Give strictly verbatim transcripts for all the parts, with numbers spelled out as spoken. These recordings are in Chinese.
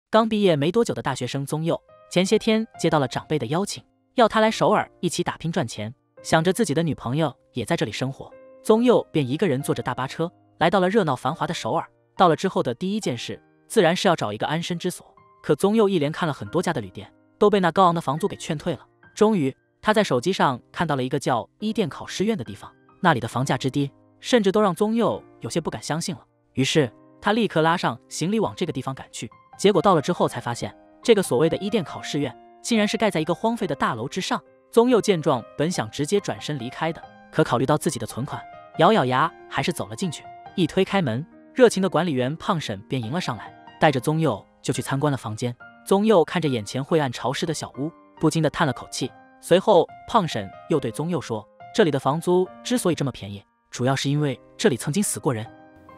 刚毕业没多久的大学生宗佑，前些天接到了长辈的邀请，要他来首尔一起打拼赚钱。想着自己的女朋友也在这里生活，宗佑便一个人坐着大巴车来到了热闹繁华的首尔。到了之后的第一件事，自然是要找一个安身之所。可宗佑一连看了很多家的旅店，都被那高昂的房租给劝退了。终于，他在手机上看到了一个叫伊甸考试院的地方，那里的房价之低，甚至都让宗佑有些不敢相信了。于是，他立刻拉上行李往这个地方赶去。结果到了之后才发现，这个所谓的伊甸考试院，竟然是盖在一个荒废的大楼之上。宗佑见状，本想直接转身离开的，可考虑到自己的存款，咬咬牙还是走了进去。一推开门，热情的管理员胖婶便迎了上来，带着宗佑就去参观了房间。宗佑看着眼前晦暗潮湿的小屋，不禁地叹了口气。随后，胖婶又对宗佑说：“这里的房租之所以这么便宜，主要是因为这里曾经死过人。”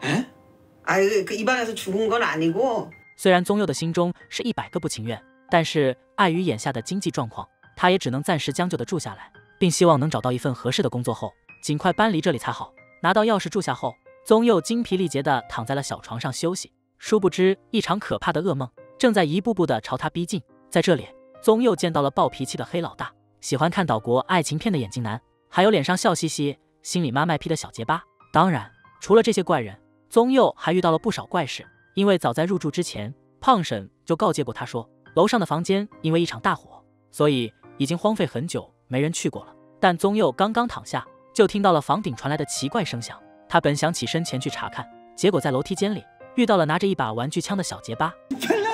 虽然宗佑的心中是一百个不情愿，但是碍于眼下的经济状况，他也只能暂时将就地住下来，并希望能找到一份合适的工作后，尽快搬离这里才好。拿到钥匙住下后，宗佑精疲力竭地躺在了小床上休息。殊不知，一场可怕的噩梦正在一步步地朝他逼近。在这里，宗佑见到了暴脾气的黑老大，喜欢看岛国爱情片的眼镜男，还有脸上笑嘻嘻、心里妈卖批的小结巴。当然，除了这些怪人，宗佑还遇到了不少怪事。因为早在入住之前，胖婶就告诫过他说，楼上的房间因为一场大火，所以已经荒废很久，没人去过了。但宗佑刚刚躺下，就听到了房顶传来的奇怪声响。他本想起身前去查看，结果在楼梯间里遇到了拿着一把玩具枪的小结巴。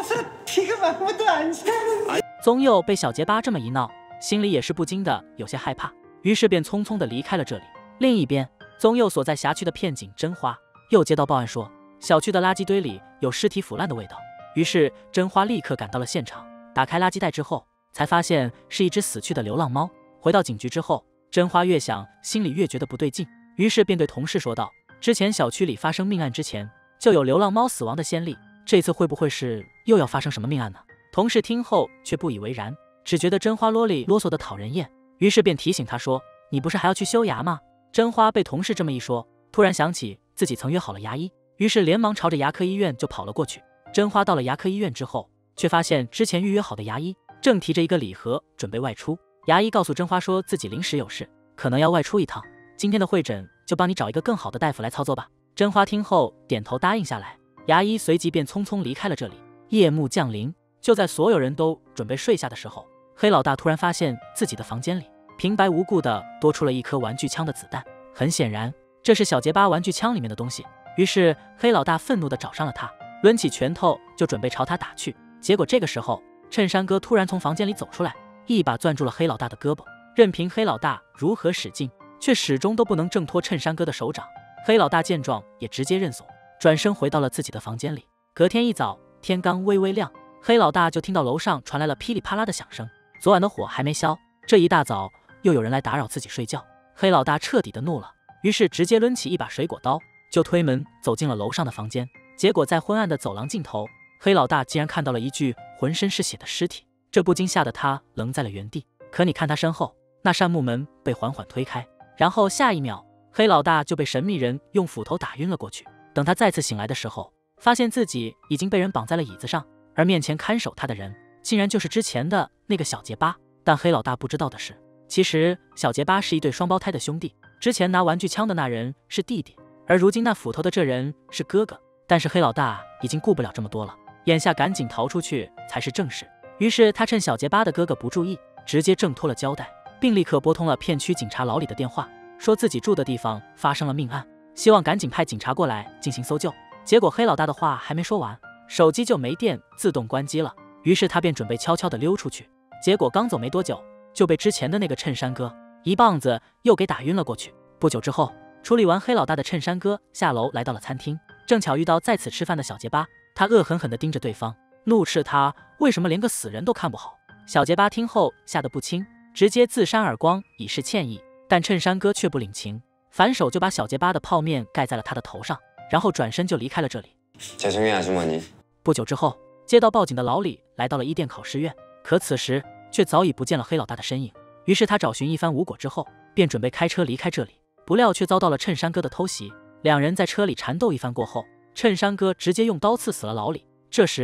宗佑被小结巴这么一闹，心里也是不禁的有些害怕，于是便匆匆的离开了这里。另一边，宗佑所在辖区的片警真花又接到报案说，小区的垃圾堆里有尸体腐烂的味道。于是真花立刻赶到了现场，打开垃圾袋之后，才发现是一只死去的流浪猫。回到警局之后，真花越想心里越觉得不对劲，于是便对同事说道，之前小区里发生命案之前就有流浪猫死亡的先例，这次会不会是又要发生什么命案呢？同事听后却不以为然，只觉得真花啰里啰嗦的讨人厌，于是便提醒他说，你不是还要去修牙吗？真花被同事这么一说，突然想起自己曾约好了牙医，于是连忙朝着牙科医院就跑了过去。真花到了牙科医院之后，却发现之前预约好的牙医正提着一个礼盒准备外出。牙医告诉真花说自己临时有事，可能要外出一趟，今天的会诊就帮你找一个更好的大夫来操作吧。真花听后点头答应下来，牙医随即便匆匆离开了这里。夜幕降临，就在所有人都准备睡下的时候，黑老大突然发现自己的房间里平白无故的多出了一颗玩具枪的子弹，很显然这是小结巴玩具枪里面的东西。于是黑老大愤怒的找上了他，抡起拳头就准备朝他打去。结果这个时候，衬衫哥突然从房间里走出来，一把攥住了黑老大的胳膊，任凭黑老大如何使劲，却始终都不能挣脱衬衫哥的手掌。黑老大见状也直接认怂，转身回到了自己的房间里。隔天一早，天刚微微亮，黑老大就听到楼上传来了噼里啪啦的响声。昨晚的火还没消，这一大早又有人来打扰自己睡觉。黑老大彻底的怒了，于是直接抡起一把水果刀，就推门走进了楼上的房间。结果在昏暗的走廊尽头，黑老大竟然看到了一具浑身是血的尸体，这不禁吓得他愣在了原地。可你看他身后，那扇木门被缓缓推开，然后下一秒，黑老大就被神秘人用斧头打晕了过去。等他再次醒来的时候，发现自己已经被人绑在了椅子上，而面前看守他的人竟然就是之前的那个小结巴。但黑老大不知道的是，其实小结巴是一对双胞胎的兄弟，之前拿玩具枪的那人是弟弟，而如今那斧头的这人是哥哥。但是黑老大已经顾不了这么多了，眼下赶紧逃出去才是正事。于是他趁小结巴的哥哥不注意，直接挣脱了胶带，并立刻拨通了片区警察老李的电话，说自己住的地方发生了命案，希望赶紧派警察过来进行搜救。结果黑老大的话还没说完，手机就没电自动关机了。于是他便准备悄悄地溜出去，结果刚走没多久，就被之前的那个衬衫哥一棒子又给打晕了过去。不久之后，处理完黑老大的衬衫哥下楼来到了餐厅，正巧遇到在此吃饭的小结巴，他恶狠狠地盯着对方，怒斥他为什么连个死人都看不好。小结巴听后吓得不轻，直接自扇耳光以示歉意，但衬衫哥却不领情，反手就把小结巴的泡面盖在了他的头上，然后转身就离开了这里。不久之后，接到报警的老李来到了伊甸考试院，可此时却早已不见了黑老大的身影。于是他找寻一番无果之后，便准备开车离开这里，不料却遭到了衬衫哥的偷袭。两人在车里缠斗一番过后，衬衫哥直接用刀刺死了老李。这时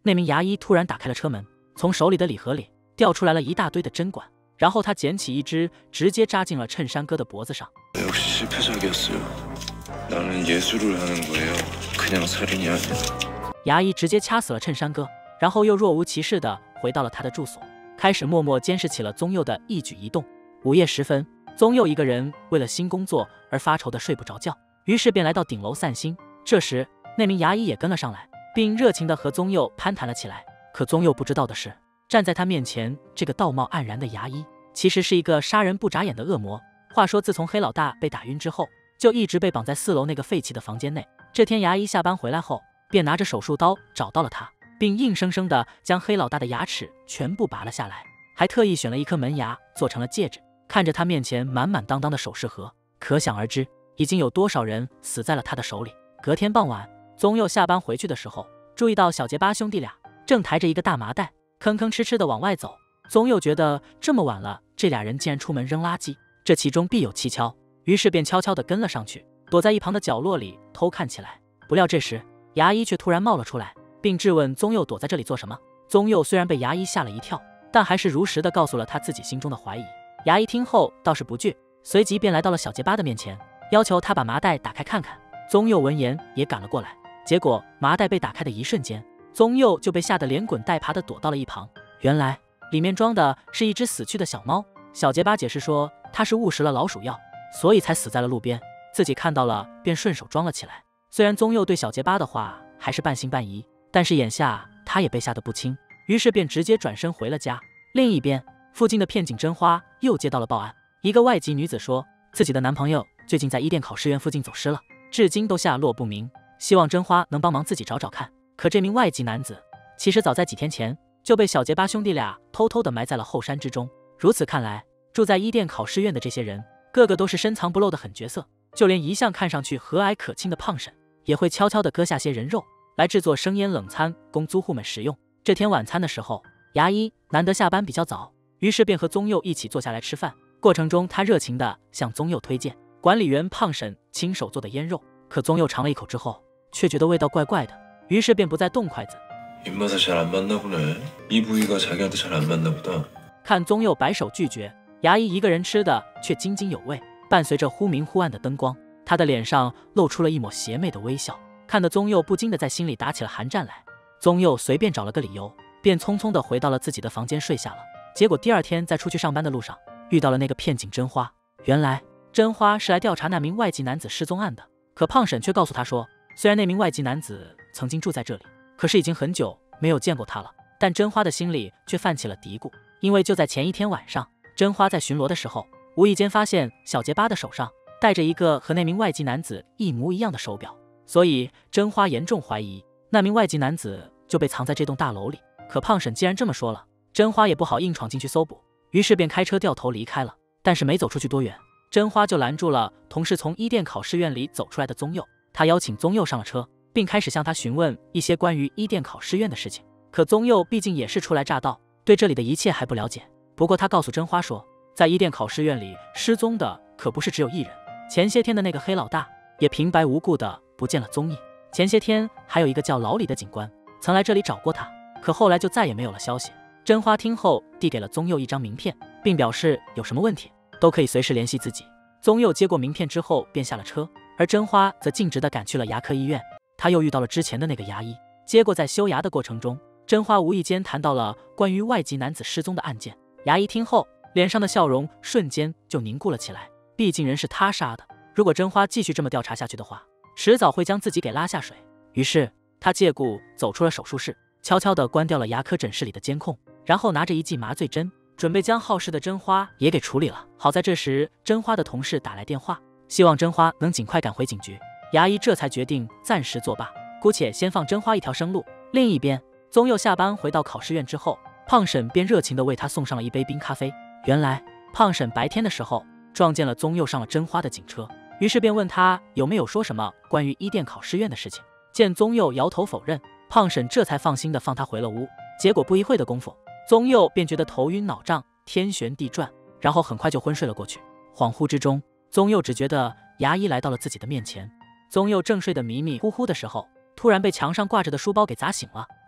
那名牙医突然打开了车门，从手里的礼盒里掉出来了一大堆的针管，然后他捡起一支，直接扎进了衬衫哥的脖子上。牙医直接掐死了衬衫哥，然后又若无其事地回到了他的住所，开始默默监视起了宗佑的一举一动。午夜时分，宗佑一个人为了新工作而发愁的睡不着觉，于是便来到顶楼散心。这时，那名牙医也跟了上来，并热情地和宗佑攀谈了起来。可宗佑不知道的是，站在他面前这个道貌岸然的牙医，其实是一个杀人不眨眼的恶魔。话说，自从黑老大被打晕之后，就一直被绑在四楼那个废弃的房间内。这天，牙医下班回来后，便拿着手术刀找到了他，并硬生生地将黑老大的牙齿全部拔了下来，还特意选了一颗门牙做成了戒指。看着他面前满满当当的首饰盒，可想而知已经有多少人死在了他的手里。隔天傍晚，宗佑下班回去的时候，注意到小结巴兄弟俩正抬着一个大麻袋，吭吭哧哧地往外走。宗佑觉得这么晚了，这俩人竟然出门扔垃圾，这其中必有蹊跷，于是便悄悄地跟了上去，躲在一旁的角落里偷看起来。不料这时，牙医却突然冒了出来，并质问宗佑躲在这里做什么。宗佑虽然被牙医吓了一跳，但还是如实地告诉了他自己心中的怀疑。牙医听后倒是不惧，随即便来到了小结巴的面前，要求他把麻袋打开看看。宗佑闻言也赶了过来，结果麻袋被打开的一瞬间，宗佑就被吓得连滚带爬地躲到了一旁。原来里面装的是一只死去的小猫。小结巴解释说，他是误食了老鼠药，所以才死在了路边，自己看到了便顺手装了起来。虽然宗佑对小结巴的话还是半信半疑，但是眼下他也被吓得不轻，于是便直接转身回了家。另一边，附近的片警真花又接到了报案，一个外籍女子说自己的男朋友最近在伊甸考试院附近走失了，至今都下落不明，希望真花能帮忙自己找找看。可这名外籍男子其实早在几天前就被小结巴兄弟俩偷偷地埋在了后山之中。如此看来，住在伊甸考试院的这些人个个都是深藏不露的狠角色，就连一向看上去和蔼可亲的胖婶也会悄悄地割下些人肉来制作生腌冷餐供租户们食用。这天晚餐的时候，牙医难得下班比较早，于是便和宗佑一起坐下来吃饭。过程中，他热情地向宗佑推荐管理员胖婶亲手做的腌肉。可宗佑尝了一口之后，却觉得味道怪怪的，于是便不再动筷子。看宗佑摆手拒绝，牙医一个人吃的却津津有味，伴随着忽明忽暗的灯光，他的脸上露出了一抹邪魅的微笑，看得宗佑不禁地在心里打起了寒战来。宗佑随便找了个理由，便匆匆地回到了自己的房间睡下了。结果第二天在出去上班的路上，遇到了那个骗警真花。原来真花是来调查那名外籍男子失踪案的，可胖婶却告诉他说，虽然那名外籍男子曾经住在这里，可是已经很久没有见过他了。但真花的心里却泛起了嘀咕，因为就在前一天晚上，真花在巡逻的时候，无意间发现小结巴的手上戴着一个和那名外籍男子一模一样的手表，所以真花严重怀疑那名外籍男子就被藏在这栋大楼里。可胖婶既然这么说了，真花也不好硬闯进去搜捕，于是便开车掉头离开了。但是没走出去多远，真花就拦住了同是从伊甸考试院里走出来的宗佑。他邀请宗佑上了车，并开始向他询问一些关于伊甸考试院的事情。可宗佑毕竟也是初来乍到，对这里的一切还不了解。不过他告诉真花说，在伊甸考试院里失踪的可不是只有一人，前些天的那个黑老大也平白无故的不见了踪影。前些天还有一个叫老李的警官曾来这里找过他，可后来就再也没有了消息。真花听后递给了宗佑一张名片，并表示有什么问题都可以随时联系自己。宗佑接过名片之后便下了车，而真花则径直地赶去了牙科医院。他又遇到了之前的那个牙医，结果在修牙的过程中，真花无意间谈到了关于外籍男子失踪的案件。牙医听后脸上的笑容瞬间就凝固了起来，毕竟人是他杀的，如果真花继续这么调查下去的话，迟早会将自己给拉下水。于是他借故走出了手术室，悄悄地关掉了牙科诊室里的监控，然后拿着一剂麻醉针准备将好事的真花也给处理了。好在这时真花的同事打来电话，希望真花能尽快赶回警局。牙医这才决定暂时作罢，姑且先放真花一条生路。另一边，宗佑下班回到考试院之后，胖婶便热情地为他送上了一杯冰咖啡。原来胖婶白天的时候撞见了宗佑上了真花的警车，于是便问他有没有说什么关于伊甸考试院的事情。见宗佑摇头否认，胖婶这才放心地放他回了屋。结果不一会的功夫，宗佑便觉得头晕脑胀，天旋地转，然后很快就昏睡了过去。恍惚之中，宗佑只觉得牙医来到了自己的面前。宗佑正睡得迷迷糊糊的时候，突然被墙上挂着的书包给砸醒了。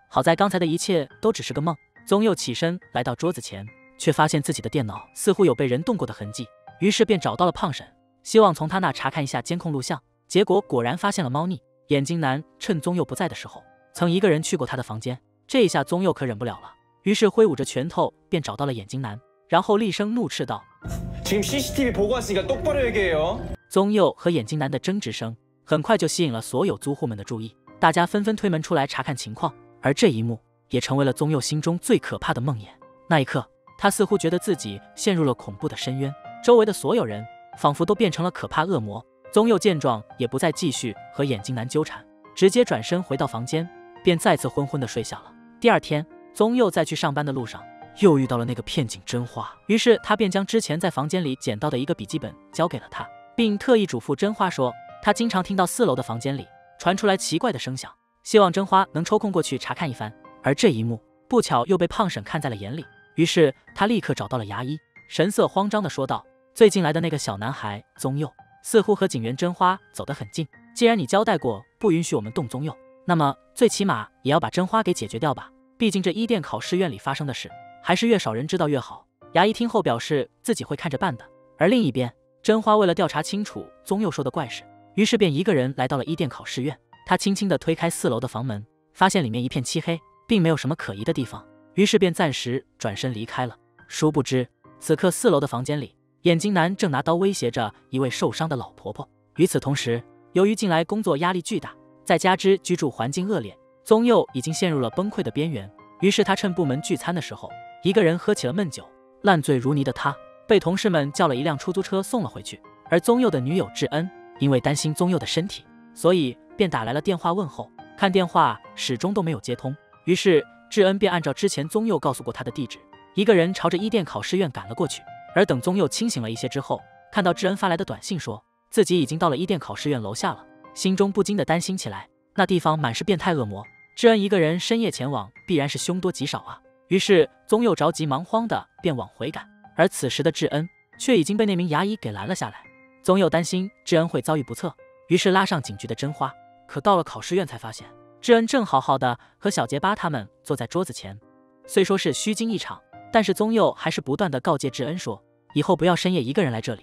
好在刚才的一切都只是个梦。宗佑起身来到桌子前，却发现自己的电脑似乎有被人动过的痕迹，于是便找到了胖婶，希望从他那查看一下监控录像。结果果然发现了猫腻。眼镜男趁宗佑不在的时候，曾一个人去过他的房间，这一下宗佑可忍不了了，于是挥舞着拳头便找到了眼镜男，然后厉声怒斥道： 지금 씨씨티비 보고 왔으니까 똑바로 얘기해요。 宗佑和眼镜男的争执声很快就吸引了所有租户们的注意，大家纷纷推门出来查看情况，而这一幕也成为了宗佑心中最可怕的梦魇。那一刻，他似乎觉得自己陷入了恐怖的深渊，周围的所有人仿佛都变成了可怕恶魔。宗佑见状也不再继续和眼镜男纠缠，直接转身回到房间，便再次昏昏的睡下了。第二天，宗佑在去上班的路上又遇到了那个骗警真花，于是他便将之前在房间里捡到的一个笔记本交给了他，并特意嘱咐真花说，他经常听到四楼的房间里传出来奇怪的声响，希望真花能抽空过去查看一番。而这一幕不巧又被胖婶看在了眼里，于是他立刻找到了牙医，神色慌张地说道：最近来的那个小男孩宗佑似乎和警员真花走得很近，既然你交代过不允许我们动宗佑，那么最起码也要把真花给解决掉吧，毕竟这伊甸考试院里发生的事还是越少人知道越好。牙医听后表示自己会看着办的。而另一边，真花为了调查清楚宗佑说的怪事，于是便一个人来到了伊甸考试院。他轻轻地推开四楼的房门，发现里面一片漆黑，并没有什么可疑的地方，于是便暂时转身离开了。殊不知此刻四楼的房间里，眼镜男正拿刀威胁着一位受伤的老婆婆。与此同时，由于近来工作压力巨大，再加之居住环境恶劣，宗佑已经陷入了崩溃的边缘。于是他趁部门聚餐的时候，一个人喝起了闷酒，烂醉如泥的他被同事们叫了一辆出租车送了回去。而宗佑的女友智恩因为担心宗佑的身体，所以便打来了电话问候，看电话始终都没有接通，于是智恩便按照之前宗佑告诉过他的地址，一个人朝着伊甸考试院赶了过去。而等宗佑清醒了一些之后，看到智恩发来的短信说自己已经到了伊甸考试院楼下了，心中不禁的担心起来，那地方满是变态恶魔，智恩一个人深夜前往必然是凶多吉少啊。于是宗佑着急忙慌的便往回赶，而此时的智恩却已经被那名牙医给拦了下来。宗佑担心智恩会遭遇不测，于是拉上警局的真花，可到了考试院才发现智恩正好好的和小结巴他们坐在桌子前。虽说是虚惊一场，但是宗佑还是不断的告诫智恩说，以后不要深夜一个人来这里。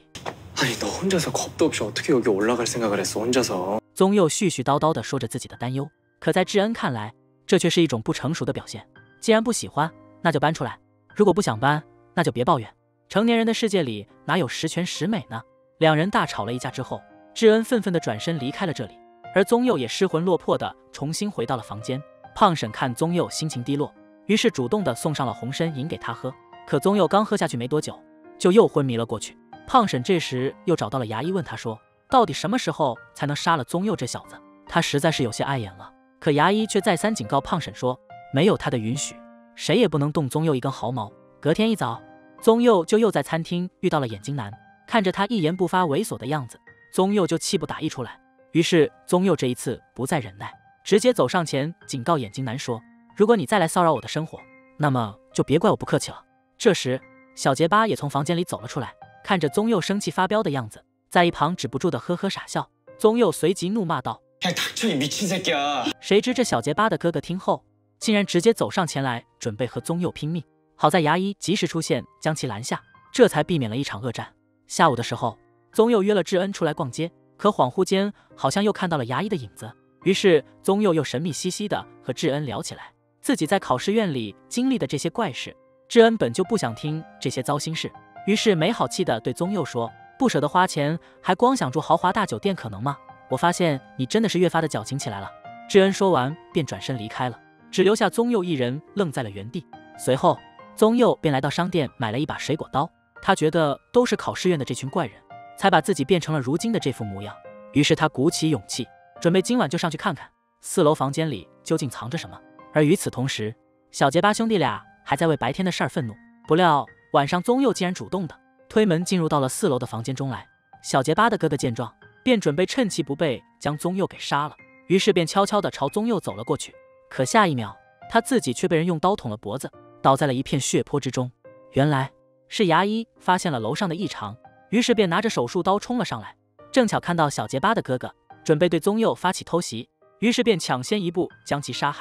宗佑絮絮叨叨的说着自己的担忧，可在智恩看来，这却是一种不成熟的表现。既然不喜欢，那就搬出来；如果不想搬，那就别抱怨。成年人的世界里哪有十全十美呢？两人大吵了一架之后，智恩愤愤地转身离开了这里，而宗佑也失魂落魄地重新回到了房间。胖婶看宗佑心情低落，于是主动地送上了红参饮给他喝，可宗佑刚喝下去没多久，就又昏迷了过去。胖婶这时又找到了牙医，问他说，到底什么时候才能杀了宗佑这小子？他实在是有些碍眼了，可牙医却再三警告胖婶说，没有他的允许，谁也不能动宗佑一根毫毛。隔天一早，宗佑就又在餐厅遇到了眼镜男，看着他一言不发猥琐的样子，宗佑就气不打一处来。于是宗佑这一次不再忍耐，直接走上前警告眼镜男说，如果你再来骚扰我的生活，那么就别怪我不客气了。这时小结巴也从房间里走了出来，看着宗佑生气发飙的样子，在一旁止不住的呵呵傻笑。宗佑随即怒骂道，谁知这小结巴的哥哥听后竟然直接走上前来准备和宗佑拼命，好在牙医及时出现将其拦下，这才避免了一场恶战。下午的时候，宗佑约了智恩出来逛街，可恍惚间好像又看到了牙医的影子，于是宗佑又神秘兮兮的和智恩聊起来自己在考试院里经历的这些怪事。智恩本就不想听这些糟心事，于是没好气的对宗佑说，不舍得花钱还光想住豪华大酒店可能吗？我发现你真的是越发的矫情起来了。智恩说完便转身离开了，只留下宗佑一人愣在了原地。随后宗佑便来到商店买了一把水果刀，他觉得都是考试院的这群怪人才把自己变成了如今的这副模样，于是他鼓起勇气准备今晚就上去看看四楼房间里究竟藏着什么。而与此同时，小结巴兄弟俩还在为白天的事儿愤怒，不料晚上宗佑竟然主动的推门进入到了四楼的房间中来。小结巴的哥哥见状便准备趁其不备将宗佑给杀了，于是便悄悄地朝宗佑走了过去。可下一秒他自己却被人用刀捅了脖子，倒在了一片血泊之中。原来是牙医发现了楼上的异常，于是便拿着手术刀冲了上来，正巧看到小结巴的哥哥准备对宗佑发起偷袭，于是便抢先一步将其杀害。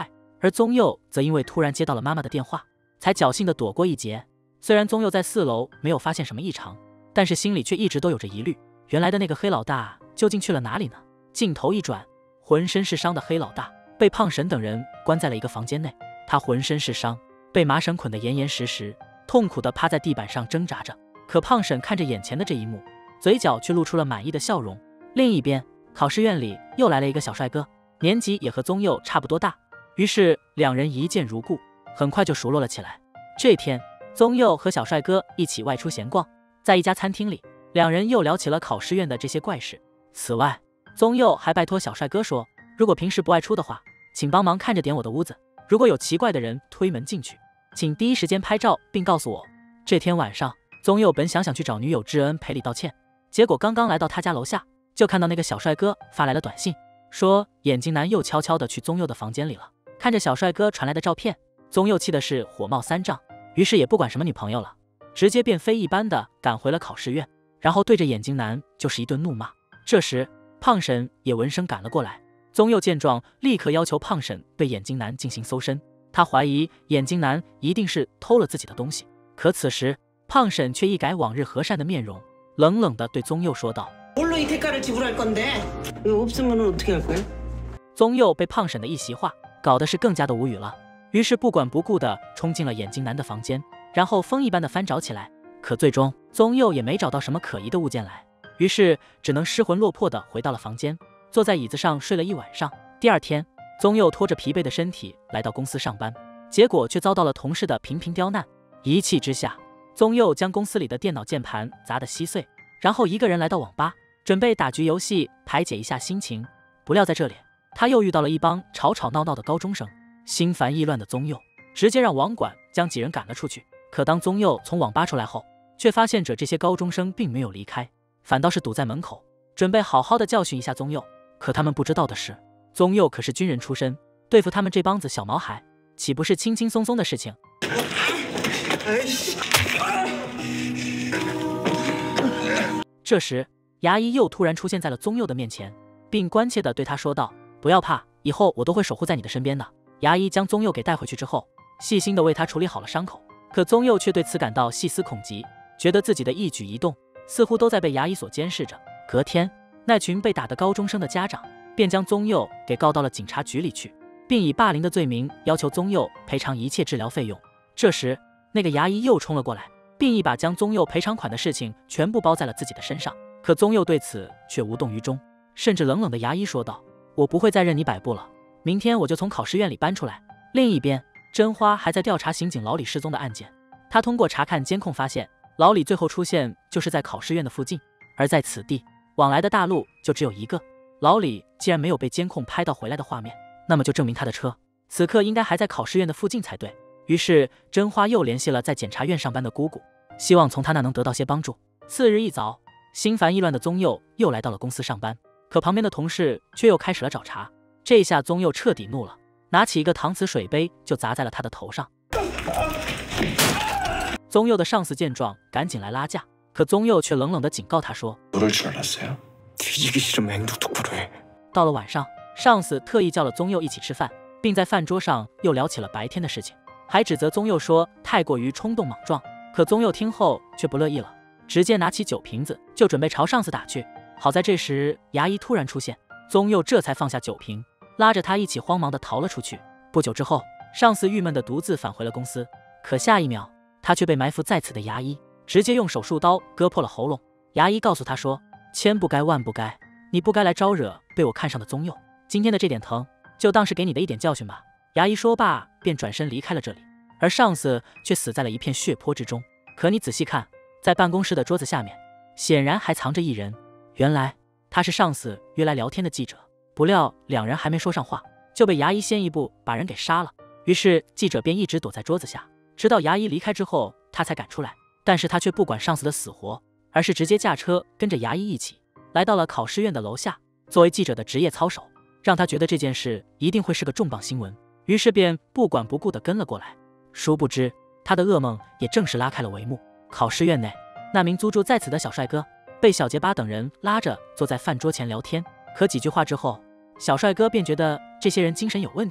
而宗佑则因为突然接到了妈妈的电话，才侥幸的躲过一劫。虽然宗佑在四楼没有发现什么异常，但是心里却一直都有着疑虑，原来的那个黑老大究竟去了哪里呢？镜头一转，浑身是伤的黑老大被胖婶等人关在了一个房间内，他浑身是伤，被麻绳捆得严严实实，痛苦地趴在地板上挣扎着。可胖婶看着眼前的这一幕，嘴角却露出了满意的笑容。另一边，考试院里又来了一个小帅哥，年纪也和宗佑差不多大，于是两人一见如故，很快就熟络了起来。这天，宗佑和小帅哥一起外出闲逛，在一家餐厅里，两人又聊起了考试院的这些怪事。此外，宗佑还拜托小帅哥说，如果平时不外出的话，请帮忙看着点我的屋子，如果有奇怪的人推门进去，请第一时间拍照并告诉我。这天晚上，宗佑本想想去找女友智恩赔礼道歉，结果刚刚来到他家楼下，就看到那个小帅哥发来了短信，说眼镜男又悄悄地去宗佑的房间里了。看着小帅哥传来的照片，宗佑气的是火冒三丈，于是也不管什么女朋友了，直接便飞一般的赶回了考试院，然后对着眼镜男就是一顿怒骂。这时胖婶也闻声赶了过来，宗佑见状立刻要求胖婶对眼镜男进行搜身，他怀疑眼镜男一定是偷了自己的东西。可此时胖婶却一改往日和善的面容，冷冷地对宗佑说道，宗佑被胖婶的一席话搞得是更加的无语了，于是不管不顾地冲进了眼镜男的房间，然后疯一般的翻找起来。可最终宗佑也没找到什么可疑的物件来，于是只能失魂落魄地回到了房间，坐在椅子上睡了一晚上。第二天，宗佑拖着疲惫的身体来到公司上班，结果却遭到了同事的频频刁难。一气之下，宗佑将公司里的电脑键盘砸得稀碎，然后一个人来到网吧，准备打局游戏排解一下心情。不料在这里，他又遇到了一帮吵吵闹闹的高中生。心烦意乱的宗佑直接让网管将几人赶了出去。可当宗佑从网吧出来后，却发现着这些高中生并没有离开，反倒是堵在门口，准备好好的教训一下宗佑。可他们不知道的是，宗佑可是军人出身，对付他们这帮子小毛孩，岂不是轻轻松松的事情？这时，牙医又突然出现在了宗佑的面前，并关切地对他说道，不要怕，以后我都会守护在你的身边的。牙医将宗佑给带回去之后，细心地为他处理好了伤口，可宗佑却对此感到细思恐极，觉得自己的一举一动似乎都在被牙医所监视着。隔天，那群被打的高中生的家长便将宗佑给告到了警察局里去，并以霸凌的罪名要求宗佑赔偿一切治疗费用。这时，那个牙医又冲了过来，并一把将宗佑赔偿款的事情全部包在了自己的身上。可宗佑对此却无动于衷，甚至冷冷的牙医说道，我不会再任你摆布了，明天我就从考试院里搬出来。另一边，真花还在调查刑警老李失踪的案件，他通过查看监控发现，老李最后出现就是在考试院的附近，而在此地往来的大路就只有一个。老李既然没有被监控拍到回来的画面，那么就证明他的车此刻应该还在考试院的附近才对。于是真花又联系了在检察院上班的姑姑，希望从他那能得到些帮助。次日一早，心烦意乱的宗佑又来到了公司上班，可旁边的同事却又开始了找茬。这下宗佑彻底怒了，拿起一个搪瓷水杯就砸在了他的头上。宗佑的上司见状赶紧来拉架，可宗佑却冷冷地警告他说，到了晚上，上司特意叫了宗佑一起吃饭，并在饭桌上又聊起了白天的事情，还指责宗佑说太过于冲动莽撞。可宗佑听后却不乐意了，直接拿起酒瓶子就准备朝上司打去。好在这时牙医突然出现，宗佑这才放下酒瓶，拉着他一起慌忙地逃了出去。不久之后，上司郁闷地独自返回了公司，可下一秒他却被埋伏在此的牙医直接用手术刀割破了喉咙。牙医告诉他说，千不该万不该，你不该来招惹被我看上的宗佑，今天的这点疼就当是给你的一点教训吧。牙医说罢便转身离开了这里，而上司却死在了一片血泊之中。可你仔细看，在办公室的桌子下面显然还藏着一人，原来他是上司约来聊天的记者。不料两人还没说上话，就被牙医先一步把人给杀了。于是记者便一直躲在桌子下，直到牙医离开之后他才赶出来。但是他却不管上司的死活，而是直接驾车跟着牙医一起来到了考试院的楼下。作为记者的职业操守让他觉得这件事一定会是个重磅新闻，于是便不管不顾地跟了过来。殊不知他的噩梦也正式拉开了帷幕。考试院内，那名租住在此的小帅哥被小结巴等人拉着坐在饭桌前聊天，可几句话之后，小帅哥便觉得这些人精神有问题，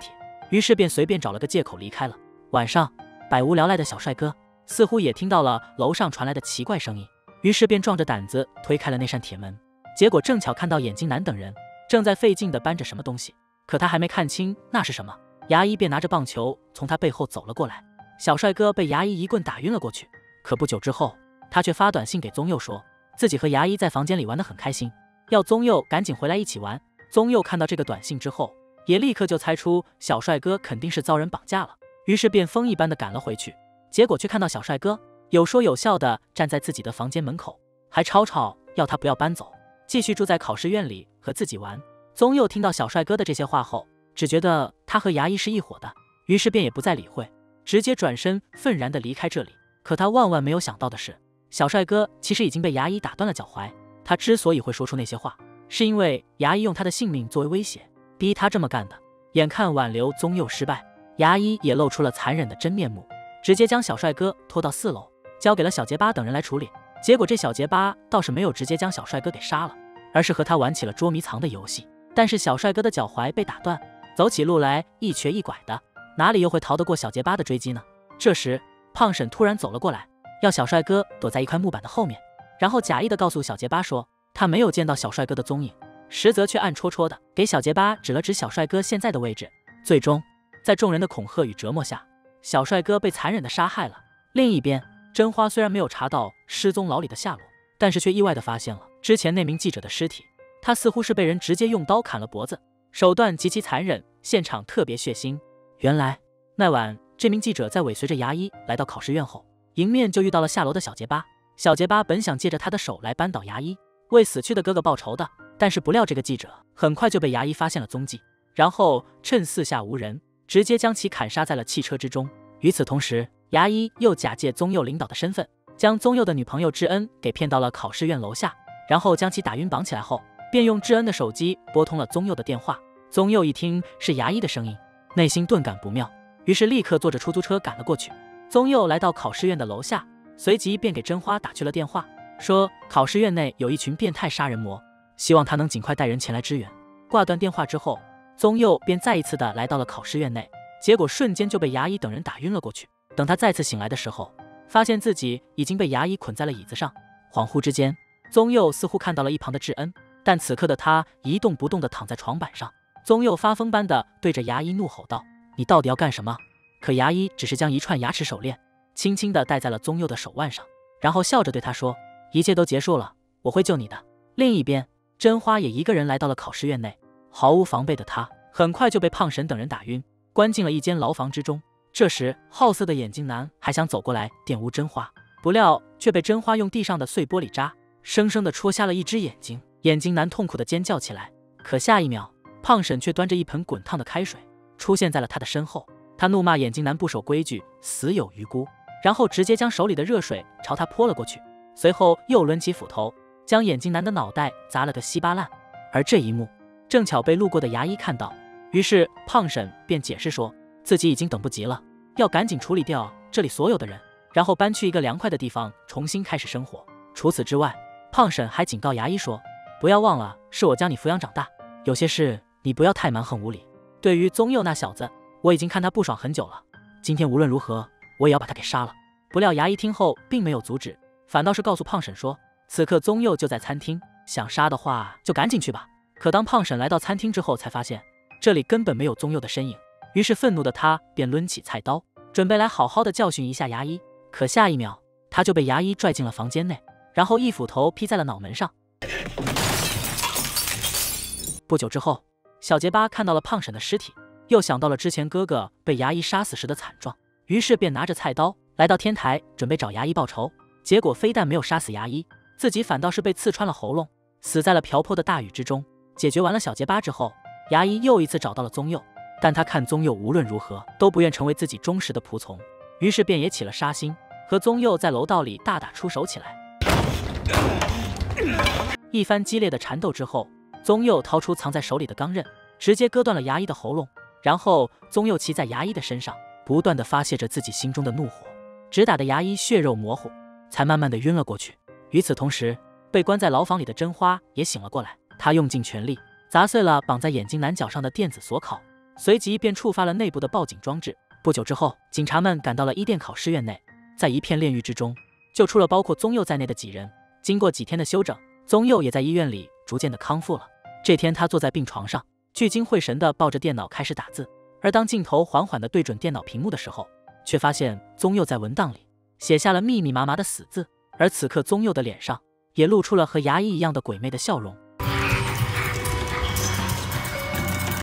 于是便随便找了个借口离开了。晚上，百无聊赖的小帅哥似乎也听到了楼上传来的奇怪声音，于是便壮着胆子推开了那扇铁门。结果正巧看到眼镜男等人正在费劲地搬着什么东西，可他还没看清那是什么，牙医便拿着棒球从他背后走了过来。小帅哥被牙医一棍打晕了过去。可不久之后，他却发短信给宗佑说，自己和牙医在房间里玩得很开心，要宗佑赶紧回来一起玩。宗佑看到这个短信之后，也立刻就猜出小帅哥肯定是遭人绑架了，于是便风一般的赶了回去。结果却看到小帅哥有说有笑的站在自己的房间门口，还吵吵要他不要搬走，继续住在考试院里和自己玩。宗佑听到小帅哥的这些话后，只觉得他和牙医是一伙的，于是便也不再理会，直接转身愤然的离开这里。可他万万没有想到的是，小帅哥其实已经被牙医打断了脚踝。他之所以会说出那些话，是因为牙医用他的性命作为威胁，逼他这么干的。眼看挽留宗佑失败，牙医也露出了残忍的真面目，直接将小帅哥拖到四楼，交给了小结巴等人来处理。结果这小结巴倒是没有直接将小帅哥给杀了，而是和他玩起了捉迷藏的游戏。但是小帅哥的脚踝被打断，走起路来一瘸一拐的，哪里又会逃得过小结巴的追击呢？这时胖婶突然走了过来，要小帅哥躲在一块木板的后面，然后假意的告诉小结巴说他没有见到小帅哥的踪影，实则却暗戳戳的给小结巴指了指小帅哥现在的位置。最终在众人的恐吓与折磨下，小帅哥被残忍的杀害了。另一边，真花虽然没有查到失踪老李的下落，但是却意外的发现了之前那名记者的尸体。他似乎是被人直接用刀砍了脖子，手段极其残忍，现场特别血腥。原来那晚这名记者在尾随着牙医来到考试院后，迎面就遇到了下楼的小结巴。小结巴本想借着他的手来扳倒牙医，为死去的哥哥报仇的，但是不料这个记者很快就被牙医发现了踪迹，然后趁四下无人，直接将其砍杀在了汽车之中。与此同时，牙医又假借宗佑领导的身份，将宗佑的女朋友智恩给骗到了考试院楼下，然后将其打晕绑起来后，便用智恩的手机拨通了宗佑的电话。宗佑一听是牙医的声音，内心顿感不妙，于是立刻坐着出租车赶了过去。宗佑来到考试院的楼下，随即便给真花打去了电话，说考试院内有一群变态杀人魔，希望他能尽快带人前来支援。挂断电话之后，宗佑便再一次的来到了考试院内，结果瞬间就被牙医等人打晕了过去。等他再次醒来的时候，发现自己已经被牙医捆在了椅子上。恍惚之间，宗佑似乎看到了一旁的智恩，但此刻的他一动不动地躺在床板上。宗佑发疯般地对着牙医怒吼道：你到底要干什么？可牙医只是将一串牙齿手链轻轻地戴在了宗佑的手腕上，然后笑着对他说：一切都结束了，我会救你的。另一边，真花也一个人来到了考试院内，毫无防备的他很快就被胖婶等人打晕，关进了一间牢房之中。这时好色的眼镜男还想走过来玷污真花，不料却被真花用地上的碎玻璃渣生生地戳瞎了一只眼睛。眼镜男痛苦地尖叫起来，可下一秒，胖婶却端着一盆滚烫的开水出现在了他的身后。他怒骂眼镜男不守规矩，死有余辜，然后直接将手里的热水朝他泼了过去，随后又抡起斧头将眼镜男的脑袋砸了个稀巴烂。而这一幕正巧被路过的牙医看到，于是胖婶便解释说自己已经等不及了，要赶紧处理掉这里所有的人，然后搬去一个凉快的地方重新开始生活。除此之外，胖婶还警告牙医说，不要忘了是我将你抚养长大，有些事你不要太蛮横无理。对于宗佑那小子，我已经看他不爽很久了，今天无论如何我也要把他给杀了。不料牙医听后并没有阻止，反倒是告诉胖婶说，此刻宗佑就在餐厅，想杀的话就赶紧去吧。可当胖婶来到餐厅之后，才发现这里根本没有宗佑的身影，于是愤怒的他便抡起菜刀，准备来好好的教训一下牙医。可下一秒，他就被牙医拽进了房间内，然后一斧头劈在了脑门上。不久之后，小结巴看到了胖婶的尸体，又想到了之前哥哥被牙医杀死时的惨状，于是便拿着菜刀来到天台，准备找牙医报仇。结果非但没有杀死牙医，自己反倒是被刺穿了喉咙，死在了瓢泼的大雨之中。解决完了小结巴之后，牙医又一次找到了宗佑，但他看宗佑无论如何都不愿成为自己忠实的仆从，于是便也起了杀心，和宗佑在楼道里大打出手起来。一番激烈的缠斗之后，宗佑掏出藏在手里的钢刃，直接割断了牙医的喉咙，然后宗佑骑在牙医的身上，不断地发泄着自己心中的怒火，直打得牙医血肉模糊，才慢慢地晕了过去。与此同时，被关在牢房里的真花也醒了过来，他用尽全力砸碎了绑在眼镜男脚上的电子锁铐， 随即便触发了内部的报警装置。不久之后，警察们赶到了伊甸考试院内，在一片炼狱之中，救出了包括宗佑在内的几人。经过几天的休整，宗佑也在医院里逐渐的康复了。这天，他坐在病床上，聚精会神地抱着电脑开始打字。而当镜头缓缓地对准电脑屏幕的时候，却发现宗佑在文档里写下了密密麻麻的死字。而此刻，宗佑的脸上也露出了和牙医一样的鬼魅的笑容。